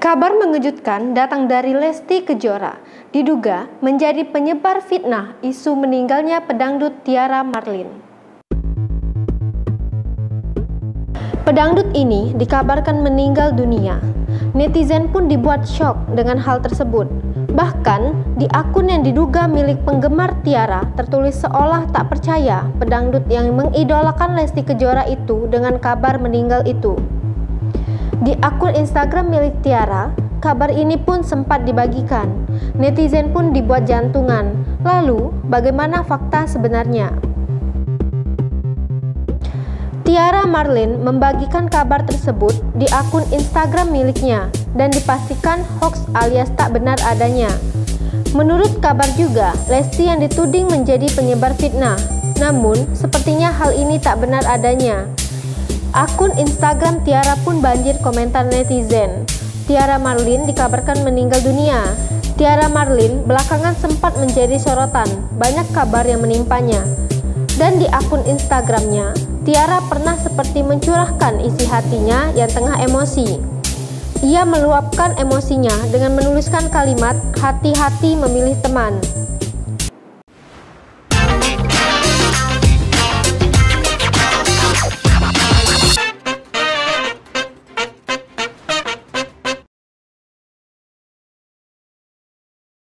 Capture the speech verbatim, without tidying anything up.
Kabar mengejutkan datang dari Lesti Kejora, diduga menjadi penyebar fitnah isu meninggalnya pedangdut Tiara Marlin. Pedangdut ini dikabarkan meninggal dunia. Netizen pun dibuat syok dengan hal tersebut. Bahkan di akun yang diduga milik penggemar Tiara tertulis seolah tak percaya pedangdut yang mengidolakan Lesti Kejora itu dengan kabar meninggal itu. Di akun Instagram milik Tiara, kabar ini pun sempat dibagikan. Netizen pun dibuat jantungan. Lalu, bagaimana fakta sebenarnya? Tiara Marlin membagikan kabar tersebut di akun Instagram miliknya dan dipastikan hoax alias tak benar adanya. Menurut kabar juga, Lesti yang dituding menjadi penyebar fitnah. Namun, sepertinya hal ini tak benar adanya. Akun Instagram Tiara pun banjir komentar netizen. Tiara Marlin dikabarkan meninggal dunia. Tiara Marlin belakangan sempat menjadi sorotan, banyak kabar yang menimpanya. Dan di akun Instagramnya, Tiara pernah seperti mencurahkan isi hatinya yang tengah emosi. Ia meluapkan emosinya dengan menuliskan kalimat "hati-hati memilih teman".